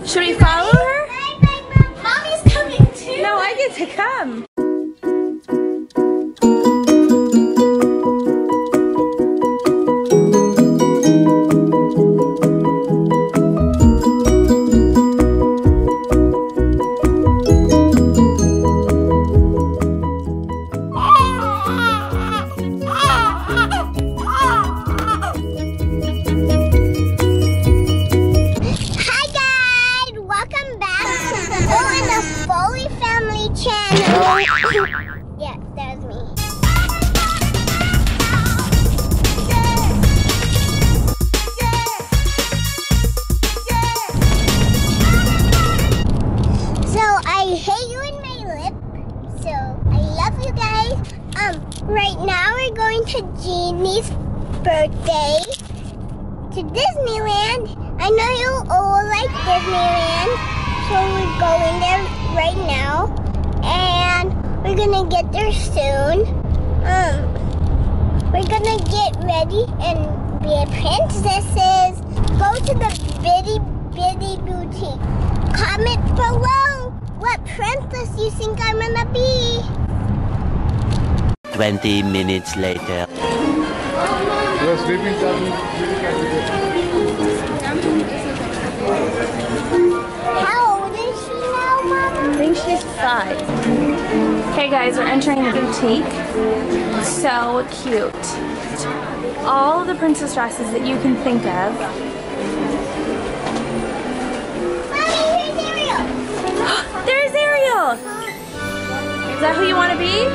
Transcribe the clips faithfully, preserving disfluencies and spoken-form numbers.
Should we follow her? Mommy's coming too. No, I get to come. Yeah, there's me. So I hate you in my lip. So I love you guys. Um, right now we're going to Jeannie's birthday to Disneyland. I know you all like Disneyland, so we're going there right now. And we're gonna get there soon. Um, we're gonna get ready and be princesses. Go to the Bitty Bitty Boutique. Comment below what princess you think I'm gonna be. Twenty minutes later. You're sleeping, How old is she now, Mom? I think she's five. Okay guys, we're entering the boutique. So cute. All the princess dresses that you can think of. Mommy, here's Ariel. There's Ariel! Is that who you want to be?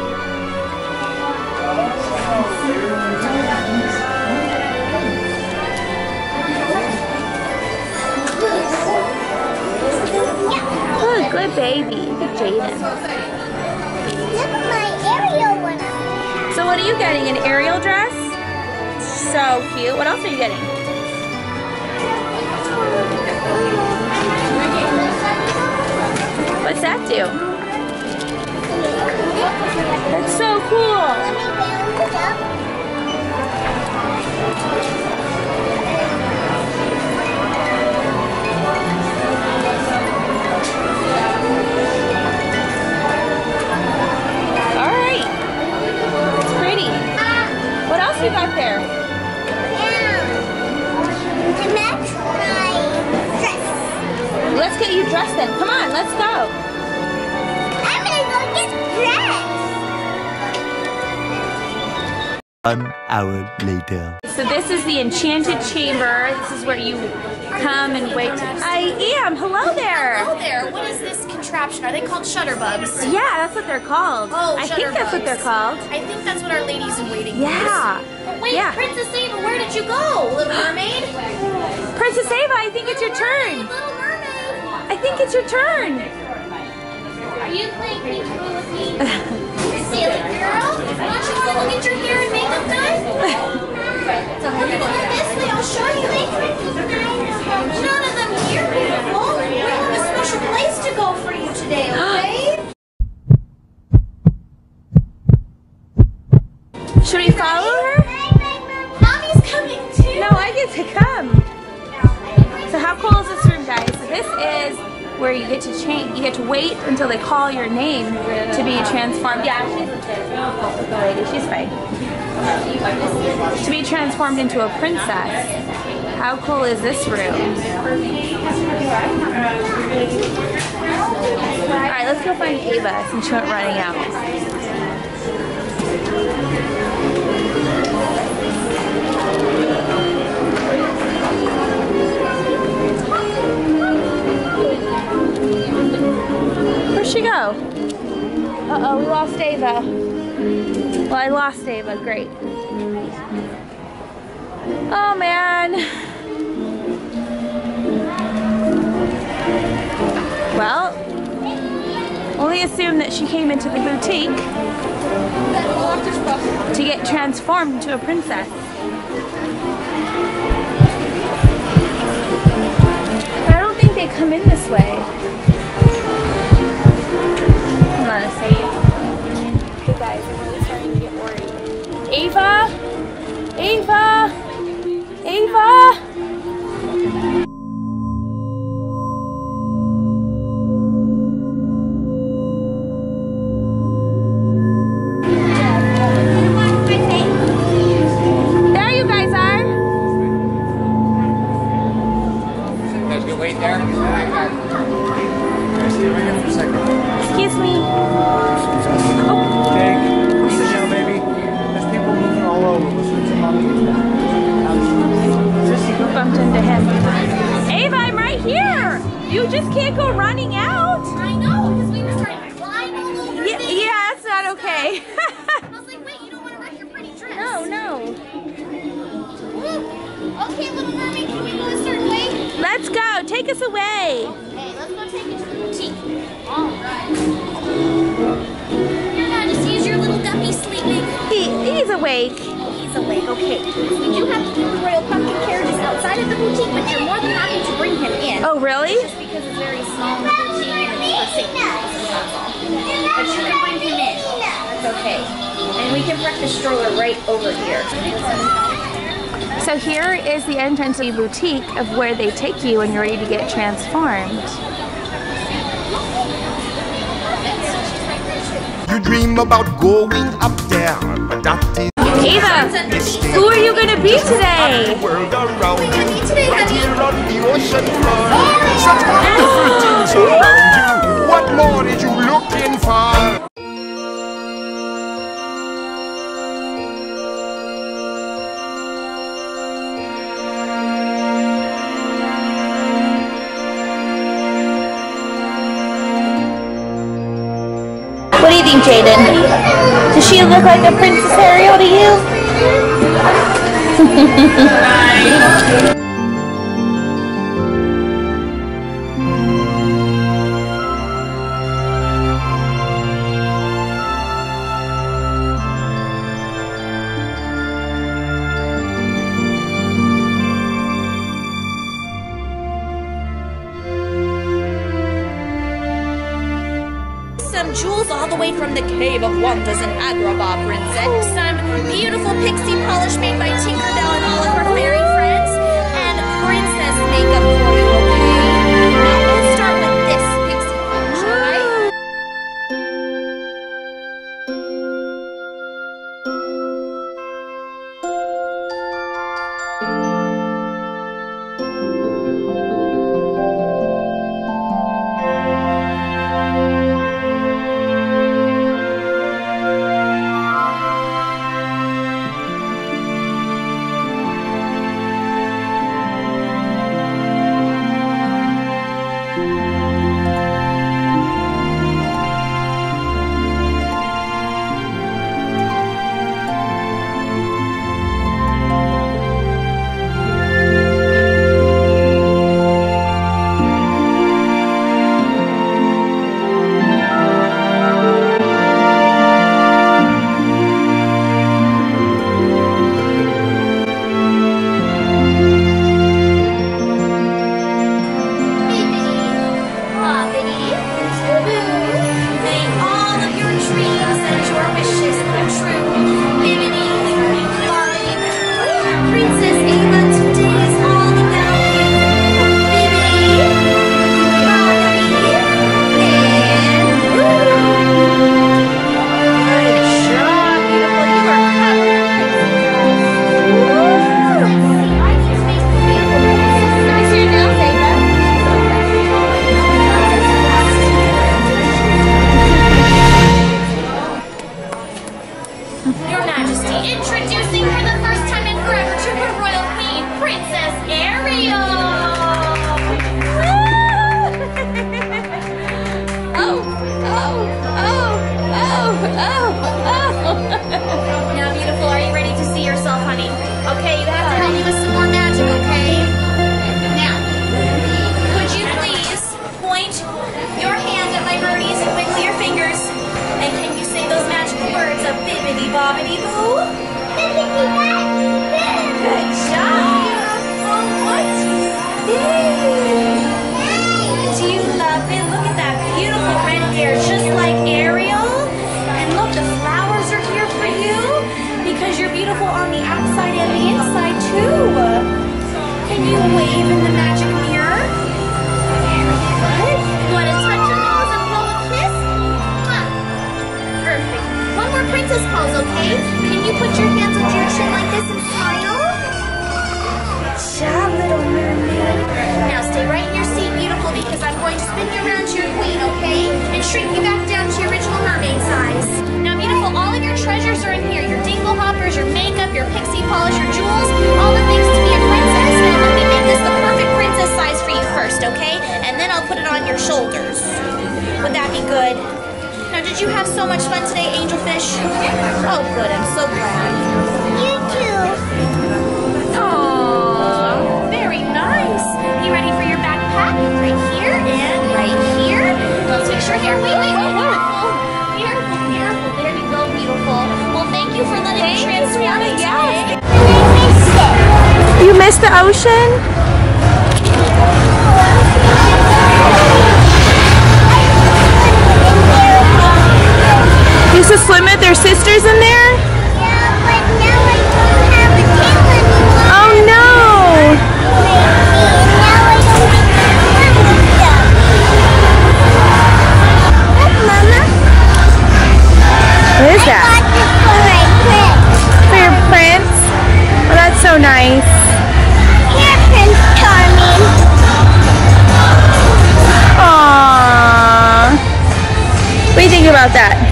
Good, good baby. Good Jaden. Look at my Ariel one. So what are you getting? An Ariel dress? So cute. What else are you getting? What's that do? That's so cool. You got there? Yeah. To match my dress. Let's get you dressed then. Come on, let's go. I'm gonna go get dressed. One hour later. So this is the Enchanted Chamber. This is where you come and wait. I am. Hello there. Hello there. What is this contraption? Are they called shutterbugs? Yeah, that's what they're called. Oh, I think that's what they're called. I think that's what our ladies in waiting Yeah. use. Wait, Yeah. Princess Ava, where did you go? Little Mermaid? Princess Ava, I think it's your turn. Little Mermaid. I think it's your turn. Are you playing peekaboo with me? Silly girl. Don't you want to go get your hair and makeup done? Come this way, I'll show you. None of them here, beautiful. We have a special place to go for you today, okay? Should we follow her? Mommy's coming too. No, I get to come. So how cool is this room, guys? So this is where you get to change. You get to wait until they call your name to be transformed. Yeah, she's the lady. She's fine. To be transformed into a princess. How cool is this room? All right, let's go find Ava since she went running out. Where'd she go? Uh-oh, we lost Ava. Well, I lost Ava. Great. Oh, man. Well, only assume that she came into the boutique to get transformed into a princess. But I don't think they come in this way. Hold on a second. Hey guys, I'm really starting to get worried. Ava? Ava? Ava? just can't go running out. I know, because we were starting to climb all over Yeah, things. yeah, that's not okay. I was like, wait, you don't want to wreck your pretty dress. No, no. Okay, Little Mermaid, can we go a certain way? Let's go. Take us away. Okay, let's go take you to the boutique. All right. Your Majesty, is your little guppy sleeping? He, he's awake. He's awake, okay. We do have to keep the royal pumpkin carriages outside of the boutique, but you're more than happy to bring him in. Oh, really? Just because it's very small in the boutique and it's for safety reasons, that's all. But you can bring him in. That's okay. And we can park the stroller right over here. So here is the entrance to the boutique of where they take you when you're ready to get transformed. You dream about going up there, but that is Ava, who are you going to be today? the world around What are you gonna be today, right honey? here on the ocean floor. Such wonderful things around you. What more are you looking for? What do you think, Jaden? Does she look like a Princess Ariel to you? Some jewels all the way from the Cave of Wonders in Agrabah, Princess. Some beautiful pixie polish made by Tinkerbell and all of her fairy friends. And princess makeup for you, okay? Now we'll start with this pixie polish, alright? shoulders. Would that be good? Now, did you have so much fun today, Angelfish? Oh, good. I'm so glad. You too. Aww, very nice. You ready for your backpack? Right here and right here. Let's make sure here. Wait, wait, wait. Beautiful. Beautiful, beautiful. There you go, beautiful. Well, thank you for letting me transform it today. You missed the ocean? Used to swim with their sisters in there? Yeah, but now I don't have a tail anymore. Oh no! Now I don't get to swim with them. Look, Mama. What is I that? got this for my prince. For your prince? Oh, that's so nice. Here, Prince Charming. Aww. What do you think about that?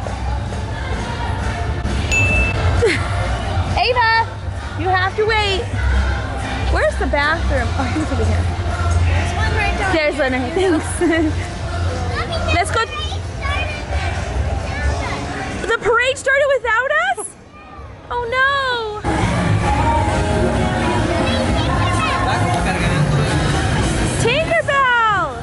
Ava, you have to wait. Where's the bathroom? Oh, he's over here. There's one right down There's one right there. Thanks. Let's go. The parade started without us? Oh no. Tinkerbell!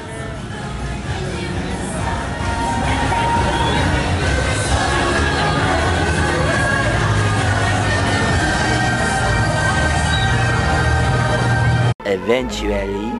Eventually.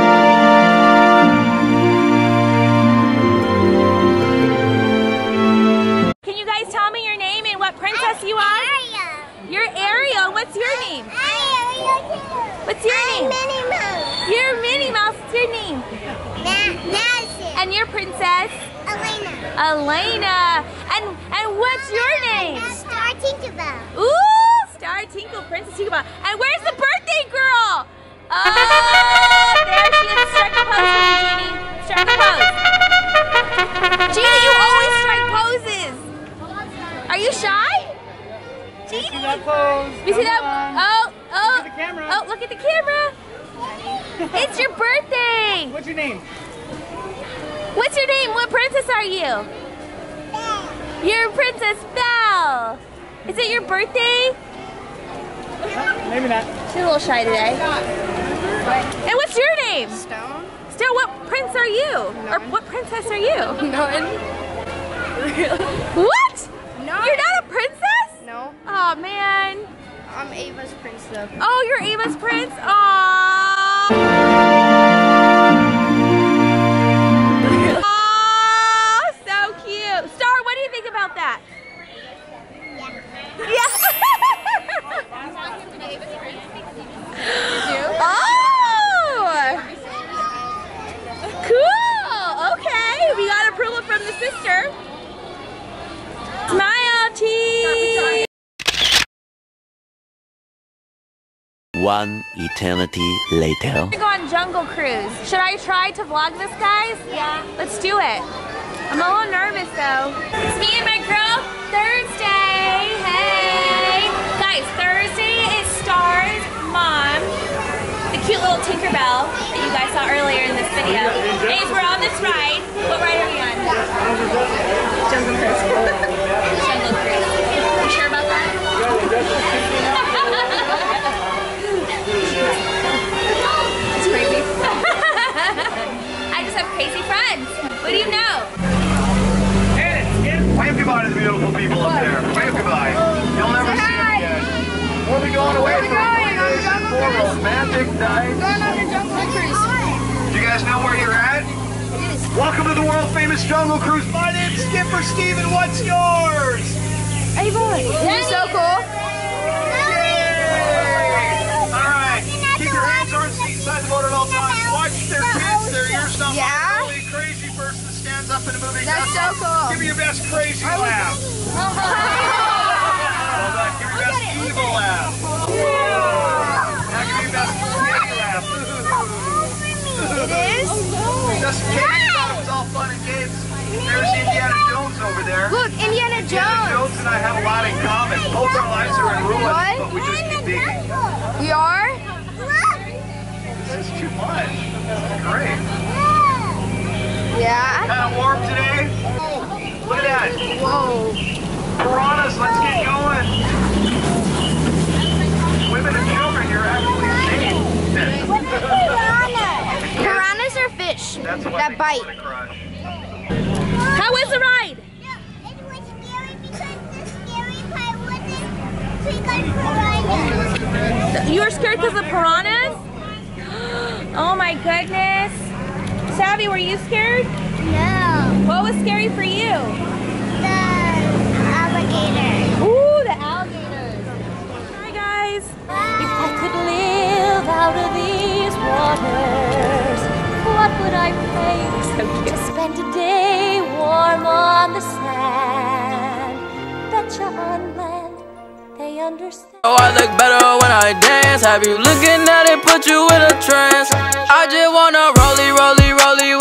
Can you guys tell me your name and what princess you are? Ariel. You're Ariel. What's your name? Ariel too. What's your I'm name? Minnie Mouse. You're Minnie Mouse. What's your name? Na- Madison. And your princess? Elena. Elena. And and what's your name? Star Tinkerbell. Ooh, Star Tinkle, Princess Tinkerbell. And where's the birthday girl? Oh, there she is. Strike a pose for me, Jeannie. Strike a pose. Jeannie, you always strike poses. Are you shy? Jeannie? See that pose. We see Come that? on. Oh, oh. Look at the camera. Oh, look at the camera. It's your birthday. What's your name? What's your name? What princess are you? You're Princess Belle. Is it your birthday? Maybe not. She's a little shy today. And what's your name? Stone? Still, what prince are you? Or what princess are you? None. What? No. You're not a princess? No. Oh man. I'm Ava's prince though. Oh, you're Ava's prince? Aww. Aww, so cute. Star, what do you think about that? Yeah. Yeah. Oh! Cool! Okay, we got approval from the sister. Smile, cheese! One eternity later. We're going on Jungle Cruise. Should I try to vlog this, guys? Yeah. Let's do it. I'm a little nervous though. It's me and my girl, Thursday. Hey! Guys, Thursday is Star's mom. The cute little Tinkerbell that you guys saw earlier in this video. Anyways, we're on this ride. What ride are we on? Jungle Cruise. Jungle Cruise. You sure about that? It's crazy. I just have crazy friends. What do you know? Wave goodbye to the beautiful people up there. Wave goodbye. You'll never see them again. Where are we going away from? For romantic night. Going on the Jungle Cruise. Do you guys know where you're at? Welcome to the world famous Jungle Cruise. My name's Skipper Steven. What's yours? Hey boy. This is so cool. Alright. Keep your hands on inside the boat at all times. Watch their kids, their ears not Yeah? really crazy person that stands up in a movie. That's so cool. Give me your best crazy laugh. Hold on. Give me your best evil laugh. Now give me your best scary laugh. It is? Just kidding. I thought it was all fun and games. There's Indiana Jones over there. Look, Indiana Indiana Jones. Jones and I have a lot in common. Both our lives are in ruins, What? but we just keep digging. We are? This is too much. This is great. Yeah. Kind of warm today. Look at that. Whoa. Piranhas, let's get going. Women and children, you're actually safe. What is piranha? Piranhas are fish That's what that they bite. call it, Crush. How was the ride? It was scary because the scary part wasn't because piranhas. You were scared because of piranhas? Oh my goodness. Savvy, were you scared? No. What was scary for you? The alligator. Ooh, the alligators. Hi guys. If I could live out of these waters, what would I pay to spend a day warm on the sand? Betcha on land, they understand. Oh, I look better when I dance. Have you looking at it, put you in a trance? I just wanna rollie, rollie, rollie